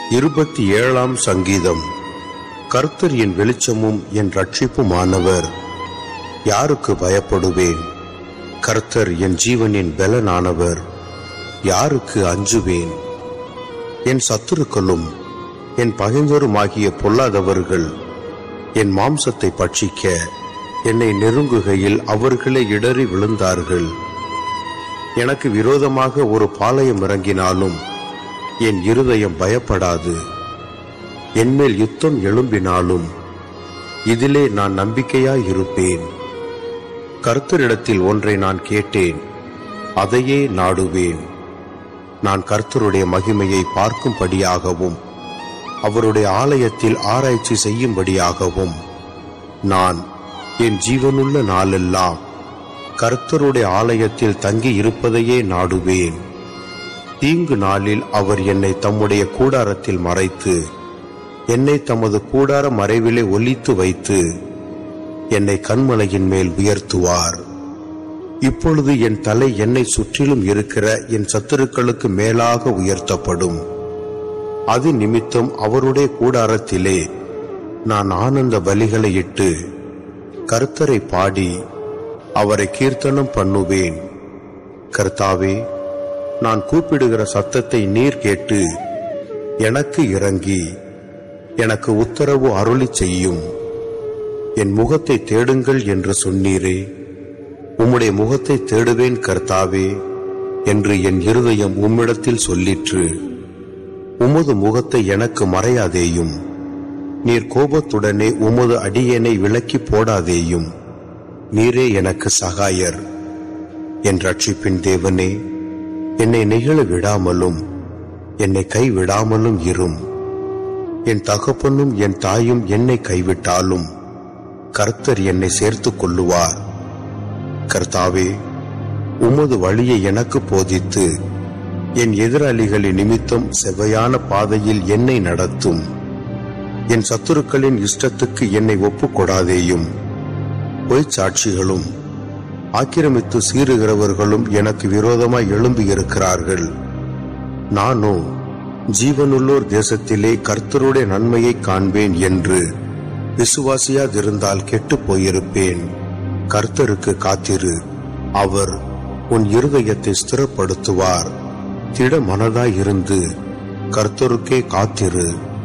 27ஆம் சங்கீதம். கர்த்தர் என் வெளிச்சமும் என் ரட்சிப்புமானவர், யாருக்கு பயப்படுவேன்? கர்த்தர் என் ஜீவனின் பலனானவர், யாருக்கு அஞ்சுவேன்? என் சத்துருக்களும் என் பகைஞருமாகிய பொல்லாதவர்கள் என் மாம்சத்தை பட்சிக்க என்னை நெருங்குகையில் அவர்களே இடறி விழுந்தார்கள். எனக்கு விரோதமாக ஒரு பாளையம் இறங்கினாலும் என் இருதயம் பயப்படாது. என்மேல் யுத்தம் எழும்பினாலும் இதிலே நான் நம்பிக்கையாயிருப்பேன். கர்த்தரிடத்தில் ஒன்றை நான் கேட்டேன், அதையே நாடுவேன். நான் கர்த்தருடைய மகிமையை பார்க்கும்படியாகவும் அவருடைய ஆலயத்தில் ஆராய்ச்சி செய்யும்படியாகவும் நான் என் ஜீவனுள்ள நாளெல்லாம் கர்த்தருடைய ஆலயத்தில் தங்கி இருப்பதையே நாடுவேன். தீங்கு நாளில் அவர் என்னை தம்முடைய கூடாரத்தில் மறைத்து என்னை தமது கூடார மறைவிலே ஒளித்து வைத்து என்னை கன்மலையின் மேல் உயர்த்துவார். இப்பொழுது என் தலை என்னை சுற்றிலும் இருக்கிற என் சத்துருக்களுக்கு மேலாக உயர்த்தப்படும். அது நிமித்தம் அவருடைய கூடாரத்திலே நான் ஆனந்த பலிகளை இட்டு கர்த்தரை பாடி அவரை கீர்த்தனம் பண்ணுவேன். கர்த்தாவே, நான் கூப்பிடுகிற சத்தத்தை நீர் கேட்டு எனக்கு இறங்கி எனக்கு உத்தரவு அருளி செய்யும். என் முகத்தை தேடுங்கள் என்று சொன்னீரே, உம்முடைய முகத்தை தேடுவேன் கர்த்தாவே என்று என் இருதயம் உம்மிடத்தில் சொல்லிற்று. உமது முகத்தை எனக்கு மறையாதேயும், நீர் கோபத்துடனே உமது அடியேனை விலக்கி போடாதேயும். நீரே எனக்கு சகாயர். என் ரட்சிப்பின் தேவனே, என்னை நெகிழ விடாமலும் என்னை கைவிடாமலும் இரும். என் தகப்பனும் என் தாயும் என்னை கைவிட்டாலும் கர்த்தர் என்னை சேர்த்துக் கொள்ளுவார். கர்த்தாவே, உமது வழியை எனக்கு போதித்து என் எதிராளிகளின் நிமித்தம் செவ்வையான பாதையில் என்னை நடத்தும். என் சத்துருக்களின் இஷ்டத்துக்கு என்னை ஒப்புக்கொடாதேயும். பொய்ச்சாட்சிகளும் ஆக்கிரமித்து சீறுகிறவர்களும் எனக்கு விரோதமாய் எழும்பியிருக்கிறார்கள். நானோ ஜீவனுள்ளோர் தேசத்திலே கர்த்தருடைய நன்மையை காண்பேன் என்று விசுவாசியாதிருந்தால் கெட்டு போயிருப்பேன். கர்த்தருக்கு காத்திரு, அவர் உன் இருதயத்தை ஸ்திரப்படுத்துவார். திட மனதாயிருந்து கர்த்தருக்கே காத்திரு.